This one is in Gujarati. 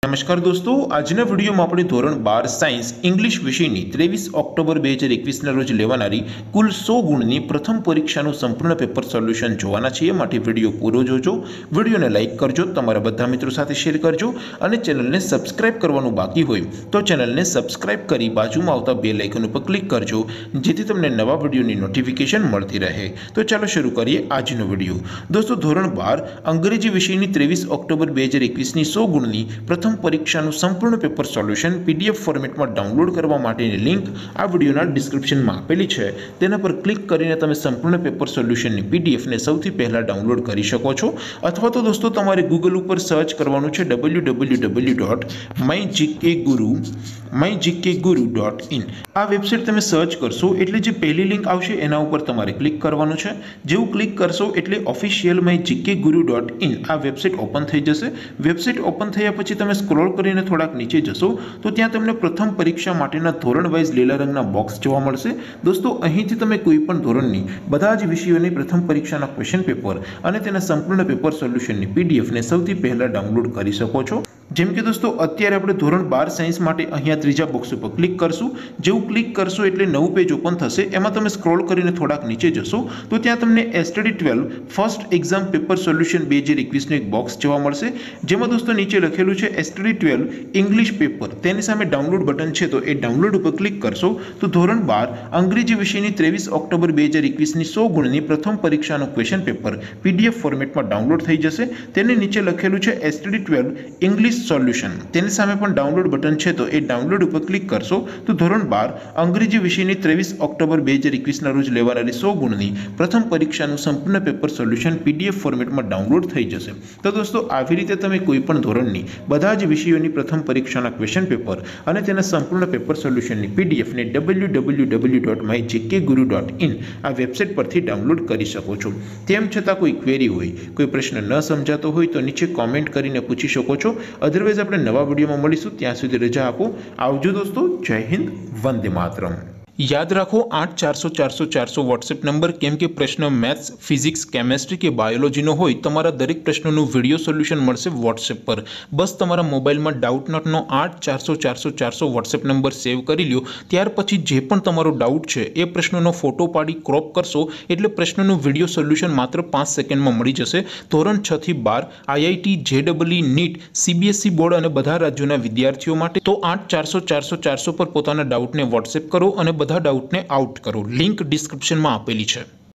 नमस्कार दोस्तों, આજના વિડીયોમાં આપણે ધોરણ 12 સાયન્સ ઇંગ્લિશ વિષયની 23 ઓક્ટોબર 2021ના રોજ લેવાનારી કુલ 100 ગુણની પ્રથમ પરીક્ષાનું સંપૂર્ણ પેપર સોલ્યુશન જોવાના છીએ। માટે વિડીયો પૂરો જોજો, વિડીયોને લાઇક કરજો, તમારા બધા મિત્રો સાથે શેર કરજો અને ચેનલને સબસ્ક્રાઇબ કરવાનું બાકી હોય તો ચેનલને સબસ્ક્રાઇબ કરી બાજુમાં આવતા બેલ આઇકન ઉપર ક્લિક કરજો, જેથી તમને નવા વિડીયોની નોટિફિકેશન મળતી રહે। તો ચાલો શરૂ કરીએ આજનો વિડીયો। દોસ્તો, ધોરણ 12 અંગ્રેજી વિષયની 23 ઓક્ટોબર 2021ની 100 ગુણની પ્રથમ પરીક્ષાનું સંપૂર્ણ પેપર સોલ્યુશન પીડીએફ ફોર્મેટમાં ડાઉનલોડ કરવા માટેની લિંક આ વિડીયોના ડિસ્ક્રિપ્શનમાં આપેલી છે। તેના પર ક્લિક કરીને તમે સંપૂર્ણ પેપર સોલ્યુશનની પીડીએફને સૌથી પહેલા ડાઉનલોડ કરી શકો છો। અથવા તો દોસ્તો તમારે ગૂગલ ઉપર સર્ચ કરવાનું છે www.mygkguru.in। આ વેબસાઇટ તમે સર્ચ કરશો એટલે જે પહેલી લિંક આવશે એના ઉપર તમારે ક્લિક કરવાનું છે। જેવું ક્લિક કરશો એટલે ઓફિશિયલ mygkguru.in આ વેબસાઇટ ઓપન થઈ જશે। વેબસાઇટ ઓપન થયા પછી તમે સ્ક્રોલ કરીને થોડાક નીચે જશો તો ત્યાં તમને પ્રથમ પરીક્ષા માટેના ધોરણ વાઇઝ લીલા રંગના બોક્સ જોવા મળશે। દોસ્તો, અહીંથી તમે કોઈ પણ ધોરણની બધા જ વિષયોની પ્રથમ પરીક્ષાના ક્વેશ્ચન પેપર અને તેના સંપૂર્ણ પેપર સોલ્યુશનની પીડીએફને સૌથી પહેલા ડાઉનલોડ કરી શકો છો। જેમ કે દોસ્તો, અત્યારે આપણે ધોરણ 12 સાયન્સ માટે અહીંયા ત્રીજા બોક્સ ઉપર ક્લિક કરશું। જેવું ક્લિક કરશો એટલે નવું પેજ ઓપન થશે। એમાં તમે સ્ક્રોલ કરીને થોડાક નીચે જશો તો ત્યાં તમને STD 12 first exam paper solution 2021નું એક બોક્સ જોવા મળશે, જેમાં દોસ્તો નીચે લખેલું છે STD 12 ઇંગ્લિશ પેપર। તેની સામે ડાઉનલોડ બટન છે, તો એ ડાઉનલોડ ઉપર ક્લિક કરશો તો ધોરણ 12 અંગ્રેજી વિષયની 23 ઓક્ટોબર 2021ની 100 ગુણની પ્રથમ પરીક્ષાનું ક્વેશ્ચન પેપર પીડીએફ ફોર્મેટમાં ડાઉનલોડ થઈ જશે। તેની નીચે લખેલું છે STD 12 ઇંગ્લિશ સોલ્યુશન। તેની સામે પણ ડાઉનલોડ બટન છે, તો એ ડાઉનલોડ ઉપર ક્લિક કરશો તો ધોરણ 12 અંગ્રેજી વિષયની 23 ઓક્ટોબર 2021ના રોજ લેવાનારી 100 ગુણની પ્રથમ પરીક્ષાનું સંપૂર્ણ પેપર સોલ્યુશન પીડીએફ ફોર્મેટમાં ડાઉનલોડ થઈ જશે। તો દોસ્તો, આવી રીતે તમે કોઈ પણ ધોરણની બધા જ વિષયોની પ્રથમ પરીક્ષાના ક્વેશ્ચન પેપર અને તેના સંપૂર્ણ પેપર સોલ્યુશનની પીડીએફને www.mygkguru.in આ વેબસાઇટ પરથી ડાઉનલોડ કરી શકો છો। તેમ છતાં કોઈ ક્વેરી હોય, કોઈ પ્રશ્ન ન સમજાતો હોય તો નીચે કોમેન્ટ કરીને પૂછી શકો છો। અધરવાઇઝ આપણે નવા વિડીયોમાં મળીશું, ત્યાં સુધી રજા આપો। આવજો દોસ્તો, જય હિન્દ, વંદે માતરમ। याद रखो 8400 व्हाट्सएप नंबर केम के प्रश्न मैथ्स, फिजिक्स, केमिस्ट्री के बायोलॉजी नो होय तमारा दरेक प्रश्नों वीडियो सोल्यूशन मळशे व्हाट्सएप पर। बस तमारा मोबाइल में डाउट नॉट नो 8400 व्हाट्सएप नंबर सेव करी ल्यो। त्यार पछी जे पण तमारो डाउट छे ए प्रश्नों फोटो पाड़ी क्रॉप करशो एटले प्रश्नों वीडियो सोल्यूशन मात्र 5 सेकंड में मळी जशे। धोरण 6 થી 12 IIT, JEE, NEET, CBSE board और बधा राज्यों विद्यार्थीओ माटे तो 8400 पर पोताना डाउट ने व्हाट्सएप करो और બધા ડાઉટને આઉટ કરો। લિંક ડિસ્ક્રિપ્શનમાં આપેલી છે।